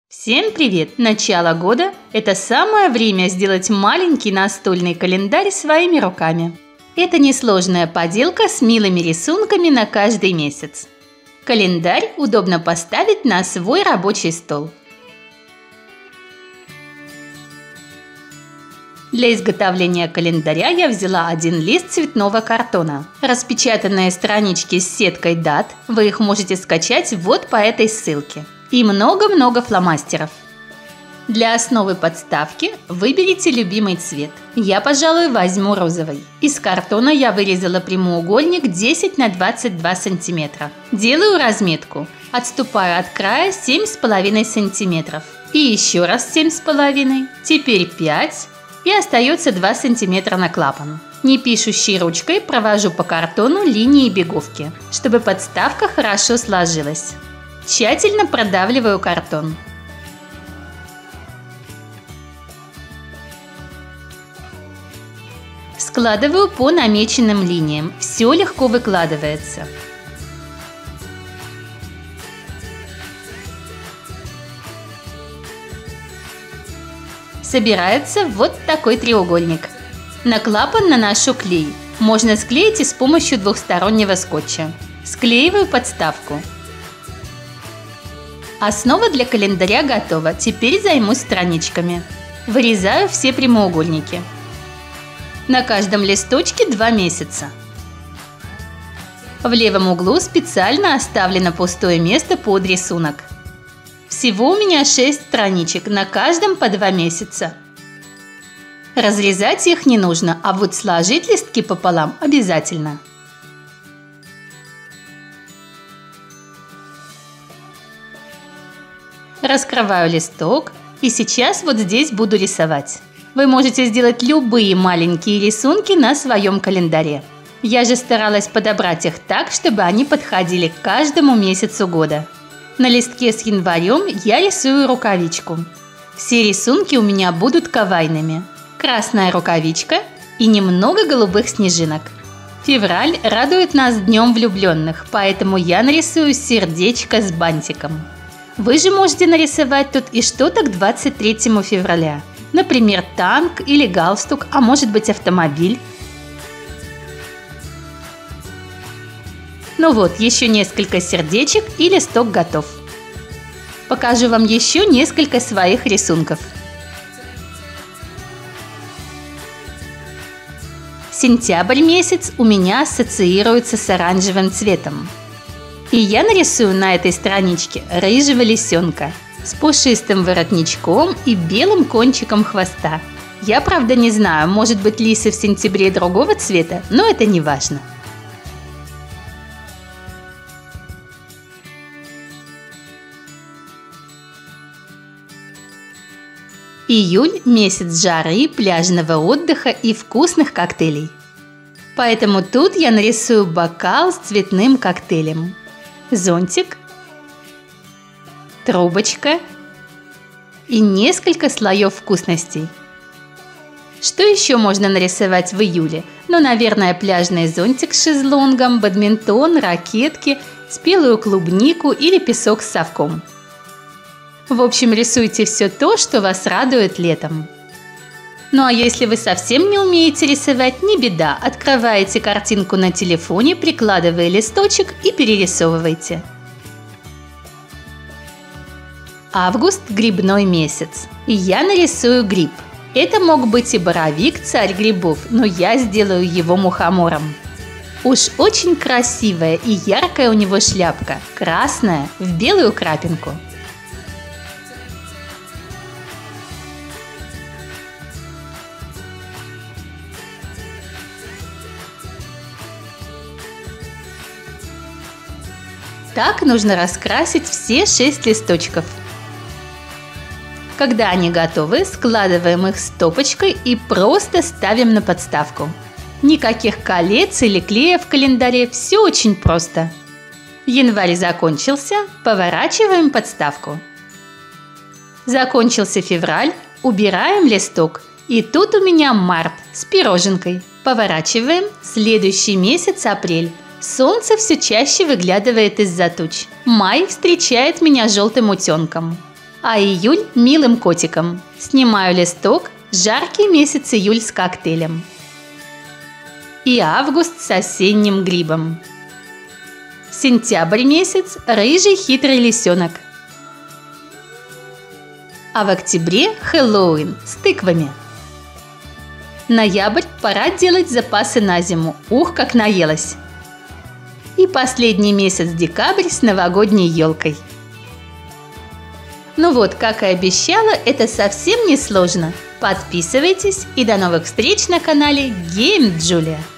Всем привет! Начало года – это самое время сделать маленький настольный календарь своими руками. Это несложная поделка с милыми рисунками на каждый месяц. Календарь удобно поставить на свой рабочий стол. Для изготовления календаря я взяла один лист цветного картона. Распечатанные странички с сеткой дат, вы их можете скачать вот по этой ссылке. И много-много фломастеров. Для основы подставки выберите любимый цвет. Я, пожалуй, возьму розовый. Из картона я вырезала прямоугольник 10 на 22 сантиметра. Делаю разметку. Отступаю от края 7,5 сантиметров. И еще раз 7,5. Теперь 5. И остается 2 сантиметра на клапан. Непишущей ручкой провожу по картону линии беговки, чтобы подставка хорошо сложилась. Тщательно продавливаю картон. Складываю по намеченным линиям. Все легко выкладывается. Собирается вот такой треугольник. На клапан наношу клей. Можно склеить и с помощью двухстороннего скотча. Склеиваю подставку. Основа для календаря готова. Теперь займусь страничками. Вырезаю все прямоугольники. На каждом листочке 2 месяца. В левом углу специально оставлено пустое место под рисунок. Всего у меня 6 страничек, на каждом по 2 месяца. Разрезать их не нужно, а вот сложить листки пополам обязательно. Раскрываю листок и сейчас вот здесь буду рисовать. Вы можете сделать любые маленькие рисунки на своем календаре. Я же старалась подобрать их так, чтобы они подходили к каждому месяцу года. На листке с январем я рисую рукавичку. Все рисунки у меня будут кавайными. Красная рукавичка и немного голубых снежинок. Февраль радует нас Днем влюбленных, поэтому я нарисую сердечко с бантиком. Вы же можете нарисовать тут и что-то к 23 февраля. Например, танк или галстук, а может быть автомобиль. Ну вот, еще несколько сердечек и листок готов. Покажу вам еще несколько своих рисунков. Сентябрь месяц у меня ассоциируется с оранжевым цветом. И я нарисую на этой страничке рыжего лисенка с пушистым воротничком и белым кончиком хвоста. Я, правда, не знаю, может быть, лисы в сентябре другого цвета, но это не важно. Июль – месяц жары, пляжного отдыха и вкусных коктейлей. Поэтому тут я нарисую бокал с цветным коктейлем. Зонтик, трубочка и несколько слоев вкусностей. Что еще можно нарисовать в июле? Ну, наверное, пляжный зонтик с шезлонгом, бадминтон, ракетки, спелую клубнику или песок с совком. В общем, рисуйте все то, что вас радует летом. Ну а если вы совсем не умеете рисовать, не беда, открываете картинку на телефоне, прикладывая листочек и перерисовывайте. Август – грибной месяц, и я нарисую гриб. Это мог быть и боровик, царь грибов, но я сделаю его мухомором. Уж очень красивая и яркая у него шляпка, красная, в белую крапинку. Так нужно раскрасить все 6 листочков. Когда они готовы, складываем их стопочкой и просто ставим на подставку. Никаких колец или клея в календаре, все очень просто. Январь закончился, поворачиваем подставку. Закончился февраль, убираем листок. И тут у меня март с пироженкой. Поворачиваем, следующий месяц апрель. Солнце все чаще выглядывает из-за туч. Май встречает меня желтым утенком. А июль милым котиком. Снимаю листок, жаркий месяц июль с коктейлем. И август с осенним грибом. Сентябрь месяц – рыжий хитрый лисенок. А в октябре Хэллоуин с тыквами. Ноябрь – пора делать запасы на зиму. Ух, как наелась! И последний месяц декабрь с новогодней елкой. Ну вот, как и обещала, это совсем не сложно. Подписывайтесь и до новых встреч на канале Game Julia.